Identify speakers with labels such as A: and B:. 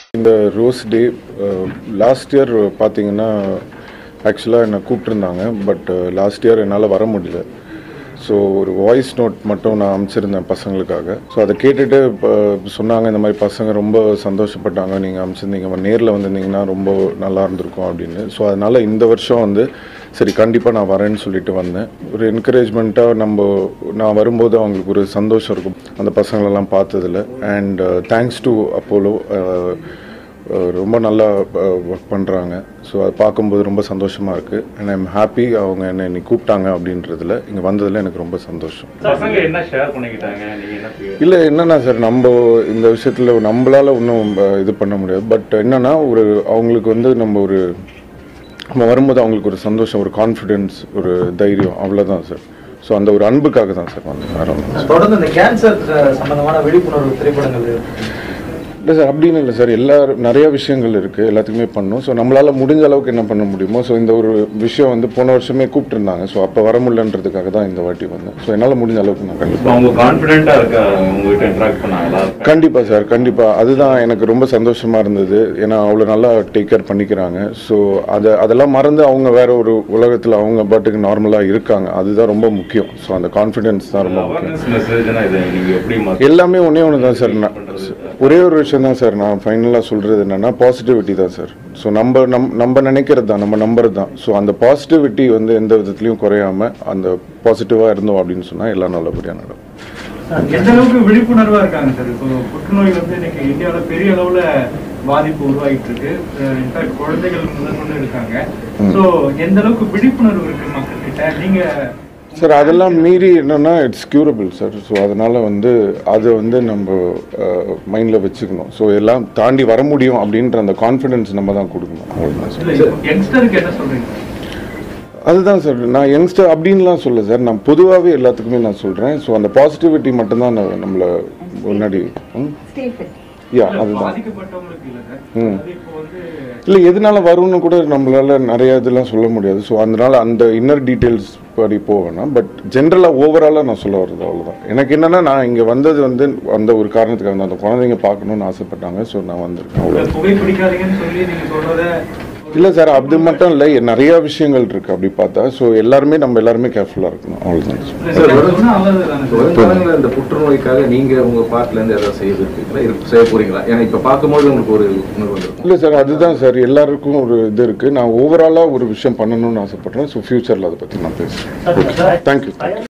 A: இந்த rose day last year பார்த்தீங்கன்னா ஆக்சுவலாக என்னை கூப்பிட்டுருந்தாங்க. பட் லாஸ்ட் இயர் என்னால் வர முடியல. ஸோ ஒரு வாய்ஸ் நோட் மட்டும் நான் அனுப்பிச்சிருந்தேன் பசங்களுக்காக. ஸோ அதை கேட்டுட்டு இப்போ சொன்னாங்க, இந்த மாதிரி பசங்க ரொம்ப சந்தோஷப்பட்டாங்க, நீங்கள் அனுப்பிச்சிருந்தீங்க, நேரில் வந்திருந்தீங்கன்னா ரொம்ப நல்லா இருந்திருக்கும் அப்படின்னு. ஸோ அதனால் இந்த வருஷம் வந்து சரி கண்டிப்பாக நான் வரேன்னு சொல்லிட்டு வந்தேன். ஒரு என்கரேஜ்மெண்ட்டாக நான் வரும்போது அவங்களுக்கு ஒரு சந்தோஷம் இருக்கும் அந்த பசங்களெல்லாம் பார்த்ததில். அண்ட் தேங்க்ஸ் டு அப்போலோ, ரொம்ப நல்லா ஒர்க் பண்ணுறாங்க. ஸோ அதை பார்க்கும்போது ரொம்ப சந்தோஷமாக இருக்குது. அண்ட் ஐம் ஹாப்பி அவங்க என்னை இன்னைக்கு கூப்பிட்டாங்க அப்படின்றதுல, இங்கே வந்ததில் எனக்கு ரொம்ப சந்தோஷம். இல்லை என்னென்னா சார், நம்ம இந்த விஷயத்தில் நம்மளால் இன்னும் இது பண்ண முடியாது. பட் என்னென்னா அவங்களுக்கு வந்து நம்ம வரும்போது அவங்களுக்கு ஒரு சந்தோஷம், ஒரு கான்ஃபிடென்ஸ், ஒரு தைரியம், அவ்வளோதான் சார். ஸோ அந்த ஒரு அன்புக்காக தான் சார் வந்து
B: தொடர்ந்து இந்த கேன்சர் சம்பந்தமான விழிப்புணர்வு திரைப்படங்கள்
A: இல்லை சார், அப்படின்னு இல்லை சார். நிறைய விஷயங்கள் இருக்குது, எல்லாத்துக்குமே பண்ணணும். ஸோ நம்மளால் முடிஞ்ச அளவுக்கு என்ன பண்ண முடியுமோ. ஸோ இந்த ஒரு விஷயம் வந்து போன வருஷமே கூப்பிட்டுருந்தாங்க. ஸோ அப்போ வர முடியலன்றதுக்காக தான் இந்த வாட்டி வந்தேன். ஸோ என்னால் முடிஞ்ச அளவுக்கு நான் கண்டிப்பாக சார், கண்டிப்பாக. அதுதான் எனக்கு ரொம்ப சந்தோஷமாக இருந்தது. ஏன்னா அவ்வளோ நல்லா டேக் கேர் பண்ணிக்கிறாங்க. ஸோ அதெல்லாம் மறந்து அவங்க வேற ஒரு உலகத்தில் அவங்க பாட்டுக்கு நார்மலாக இருக்காங்க. அதுதான் ரொம்ப முக்கியம். ஸோ அந்த கான்ஃபிடென்ஸ் தான் ரொம்ப முக்கியம். எல்லாமே ஒன்று தான் சார். ஒரே ஒரு விஷயம் தான் சார் நான் ஃபைனலாக சொல்கிறது என்னென்னா, பாசிட்டிவிட்டி தான் சார். ஸோ நம்ம நினைக்கிறது தான், நம்ம நம்புறது தான். ஸோ அந்த பாசிட்டிவிட்டி வந்து எந்த விதத்துலையும் குறையாமல் அந்த பாசிட்டிவாக இருந்தோம் அப்படின்னு சொன்னால் எல்லாம் நல்லபடியாக நடக்கும்.
B: எந்த அளவுக்கு விழிப்புணர்வாக இருக்காங்க சார்? இப்போ புற்றுநோய் வந்து இன்னைக்கு இந்தியாவில் பெரிய அளவில் பாதிப்பு உருவாகிட்டு இருக்கு. இன்ஃபேக்ட் குழந்தைகள் முதற்கொண்டு இருக்காங்க. ஸோ எந்த அளவுக்கு விழிப்புணர்வு இருக்கு மக்கள்கிட்ட? நீங்கள்
A: சார் அதெல்லாம் மீறி என்னென்னா இட்ஸ் க்யூரபிள் சார். ஸோ அதனால் வந்து அதை வந்து நம்ம மைண்டில் வச்சுக்கணும். ஸோ எல்லாம் தாண்டி வர முடியும் அப்படின்ற அந்த கான்ஃபிடென்ஸ் நம்ம தான் கொடுக்கணும். அவ்வளோதான் சார்.
B: யங்ஸ்டருக்கு என்ன சொல்கிறீங்க?
A: அதுதான் சார், நான் யங்ஸ்டர் அப்படின்லாம் சொல்ல சார், நான் பொதுவாகவே எல்லாத்துக்குமே நான் சொல்கிறேன். ஸோ அந்த பாசிட்டிவிட்டி மட்டும்தான் நம்மளை முன்னாடி அதுதான். இல்லை எதனால வரும்னு கூட நம்மளால நிறைய இதெல்லாம் சொல்ல முடியாது. ஸோ அதனால அந்த இன்னர் டீட்டெயில்ஸ் படி போவேன்னா, பட் ஜென்ரலாக ஓவராலாக நான் சொல்ல வர்றது அவ்வளோதான். எனக்கு என்னென்னா, நான் இங்கே வந்தது வந்து அந்த ஒரு காரணத்துக்காக தான், அந்த குழந்தைங்க பார்க்கணுன்னு ஆசைப்பட்டாங்க. ஸோ நான் வந்திருக்கேன், அவ்வளோ. இல்லை சார், அது மட்டும் இல்லை, நிறைய விஷயங்கள் இருக்குது அப்படி பார்த்தா. ஸோ நம்ம எல்லாருமே கேர்ஃபுல்லாக இருக்கணும், அவ்வளோதான்.
C: இந்த புற்றுநோய்க்காக நீங்கள் உங்கள் பார்ட்லேருந்து ஏதாவது செய்ய போகிறீங்களா? ஏன்னா இப்போ பார்க்கும்போது உங்களுக்கு ஒரு உணர்வு
A: இல்லை சார், அதுதான் சார், எல்லாருக்கும் ஒரு இது இருக்குது. நான் ஓவராலாக ஒரு விஷயம் பண்ணணும்னு ஆசைப்பட்றேன். ஸோ ஃபியூச்சரில் அதை பற்றி நான் பேசுகிறேன். தேங்க்யூ.